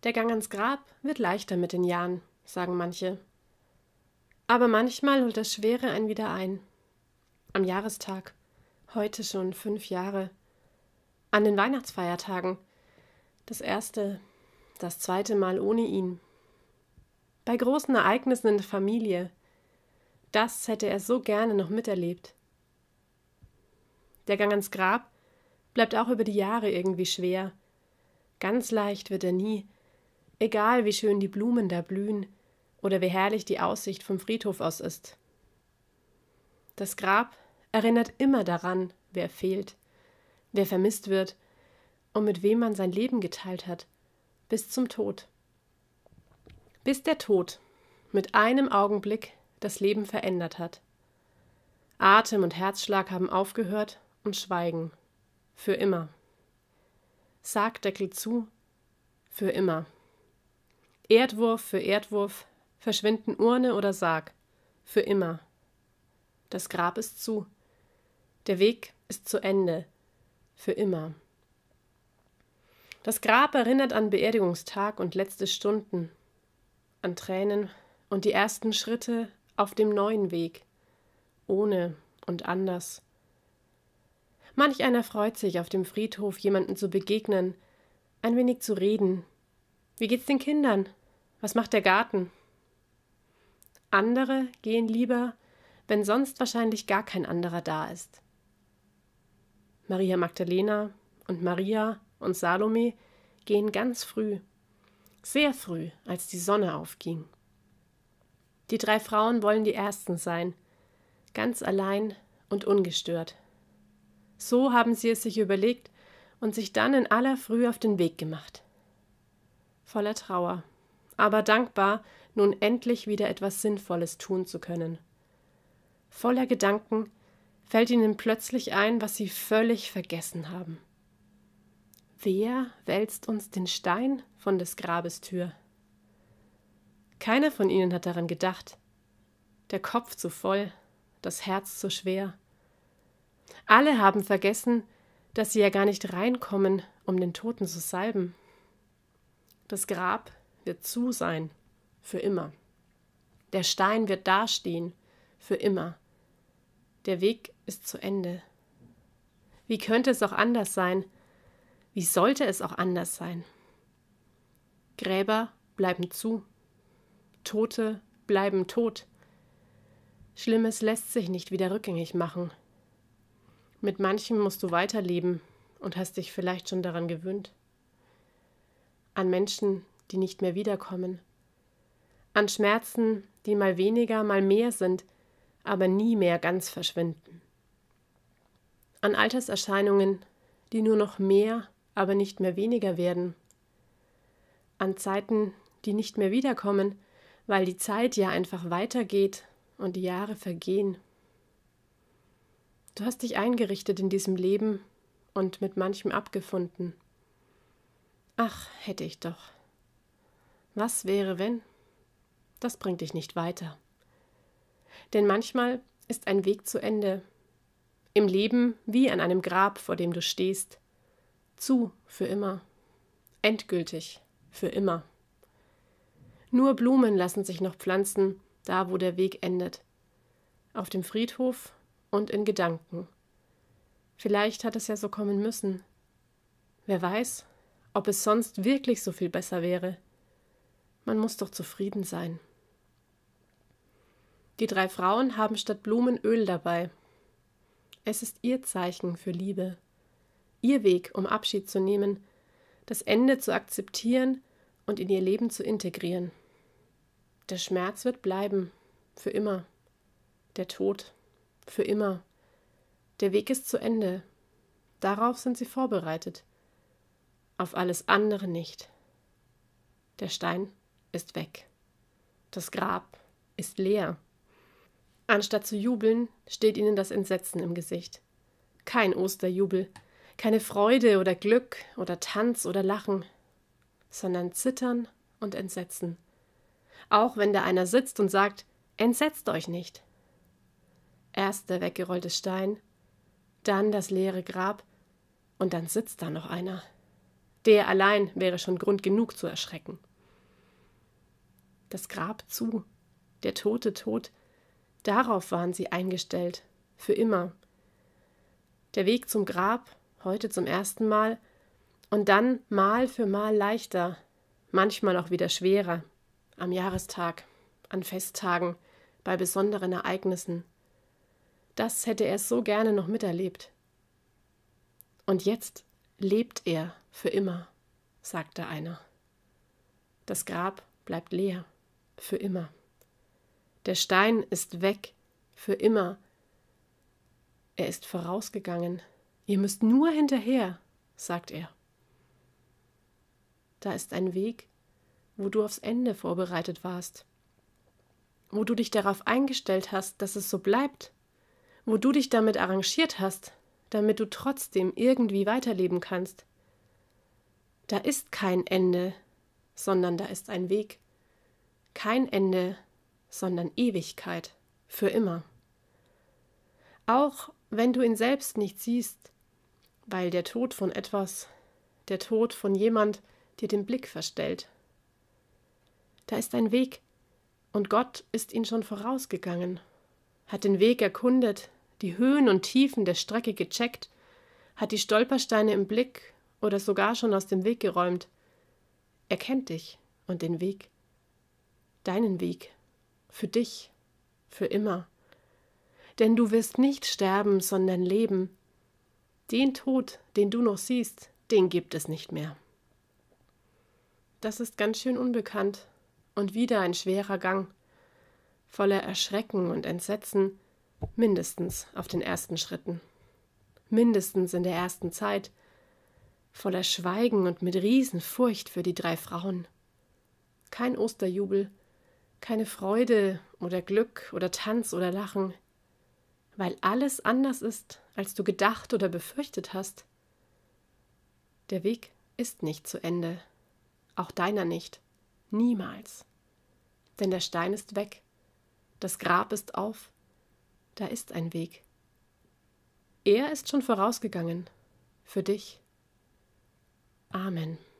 Der Gang ans Grab wird leichter mit den Jahren, sagen manche. Aber manchmal holt das Schwere einen wieder ein. Am Jahrestag, heute schon 5 Jahre. An den Weihnachtsfeiertagen, das erste, das zweite Mal ohne ihn. Bei großen Ereignissen in der Familie. Das hätte er so gerne noch miterlebt. Der Gang ans Grab bleibt auch über die Jahre irgendwie schwer. Ganz leicht wird er nie, egal wie schön die Blumen da blühen oder wie herrlich die Aussicht vom Friedhof aus ist. Das Grab erinnert immer daran, wer fehlt, wer vermisst wird und mit wem man sein Leben geteilt hat, bis zum Tod. Bis der Tod mit einem Augenblick das Leben verändert hat. Atem und Herzschlag haben aufgehört und schweigen. Für immer. Sargdeckel zu. Für immer. Erdwurf für Erdwurf verschwinden Urne oder Sarg. Für immer. Das Grab ist zu. Der Weg ist zu Ende. Für immer. Das Grab erinnert an Beerdigungstag und letzte Stunden, an Tränen und die ersten Schritte auf dem neuen Weg, ohne und anders. Manch einer freut sich, auf dem Friedhof jemandem zu begegnen, ein wenig zu reden. Wie geht's den Kindern? Was macht der Garten? Andere gehen lieber, wenn sonst wahrscheinlich gar kein anderer da ist. Maria Magdalena und Maria und Salome gehen ganz früh, sehr früh, als die Sonne aufging. Die 3 Frauen wollen die Ersten sein, ganz allein und ungestört. So haben sie es sich überlegt und sich dann in aller Früh auf den Weg gemacht. Voller Trauer, aber dankbar, nun endlich wieder etwas Sinnvolles tun zu können. Voller Gedanken fällt ihnen plötzlich ein, was sie völlig vergessen haben. Wer wälzt uns den Stein von des Grabes Tür? Keiner von ihnen hat daran gedacht. Der Kopf zu voll, das Herz zu schwer. Alle haben vergessen, dass sie ja gar nicht reinkommen, um den Toten zu salben. Das Grab wird zu sein, für immer. Der Stein wird dastehen, für immer. Der Weg ist zu Ende. Wie könnte es auch anders sein? Wie sollte es auch anders sein? Gräber bleiben zu. Tote bleiben tot. Schlimmes lässt sich nicht wieder rückgängig machen. Mit manchem musst du weiterleben und hast dich vielleicht schon daran gewöhnt. An Menschen, die nicht mehr wiederkommen. An Schmerzen, die mal weniger, mal mehr sind, aber nie mehr ganz verschwinden. An Alterserscheinungen, die nur noch mehr, aber nicht mehr weniger werden. An Zeiten, die nicht mehr wiederkommen, weil die Zeit ja einfach weitergeht und die Jahre vergehen. Du hast dich eingerichtet in diesem Leben und mit manchem abgefunden. Ach, hätte ich doch. Was wäre, wenn? Das bringt dich nicht weiter. Denn manchmal ist ein Weg zu Ende. Im Leben wie an einem Grab, vor dem du stehst. Zu für immer. Endgültig für immer. Nur Blumen lassen sich noch pflanzen, da wo der Weg endet. Auf dem Friedhof und in Gedanken. Vielleicht hat es ja so kommen müssen. Wer weiß, ob es sonst wirklich so viel besser wäre. Man muss doch zufrieden sein. Die 3 Frauen haben statt Blumen Öl dabei. Es ist ihr Zeichen für Liebe, ihr Weg, um Abschied zu nehmen, das Ende zu akzeptieren und in ihr Leben zu integrieren. Der Schmerz wird bleiben, für immer. Der Tod, für immer. Der Weg ist zu Ende. Darauf sind sie vorbereitet. Auf alles andere nicht. Der Stein ist weg. Das Grab ist leer. Anstatt zu jubeln, steht ihnen das Entsetzen im Gesicht. Kein Osterjubel, keine Freude oder Glück oder Tanz oder Lachen, sondern Zittern und Entsetzen. Auch wenn da einer sitzt und sagt, entsetzt euch nicht. Erst der weggerollte Stein, dann das leere Grab und dann sitzt da noch einer. Der allein wäre schon Grund genug zu erschrecken. Das Grab zu, der tote Tod, darauf waren sie eingestellt, für immer. Der Weg zum Grab, heute zum ersten Mal, und dann Mal für Mal leichter, manchmal auch wieder schwerer, am Jahrestag, an Festtagen, bei besonderen Ereignissen. Das hätte er so gerne noch miterlebt. Und jetzt lebt er für immer, sagte einer. Das Grab bleibt leer, für immer. Der Stein ist weg, für immer. Er ist vorausgegangen. Ihr müsst nur hinterher, sagt er. Da ist ein Weg, wo du aufs Ende vorbereitet warst, wo du dich darauf eingestellt hast, dass es so bleibt, wo du dich damit arrangiert hast, damit du trotzdem irgendwie weiterleben kannst. Da ist kein Ende, sondern da ist ein Weg. Kein Ende, sondern Ewigkeit, für immer. Auch wenn du ihn selbst nicht siehst, weil der Tod von etwas, der Tod von jemand dir den Blick verstellt. Da ist ein Weg, und Gott ist ihn schon vorausgegangen, hat den Weg erkundet, die Höhen und Tiefen der Strecke gecheckt, hat die Stolpersteine im Blick oder sogar schon aus dem Weg geräumt. Er kennt dich und den Weg, deinen Weg, für dich, für immer. Denn du wirst nicht sterben, sondern leben. Den Tod, den du noch siehst, den gibt es nicht mehr. Das ist ganz schön unbekannt und wieder ein schwerer Gang, voller Erschrecken und Entsetzen, mindestens auf den ersten Schritten, mindestens in der ersten Zeit, voller Schweigen und mit Riesenfurcht für die 3 Frauen. Kein Osterjubel, keine Freude oder Glück oder Tanz oder Lachen, weil alles anders ist, als du gedacht oder befürchtet hast. Der Weg ist nicht zu Ende, auch deiner nicht, niemals. Denn der Stein ist weg, das Grab ist auf, da ist ein Weg. Er ist schon vorausgegangen, für dich. Amen.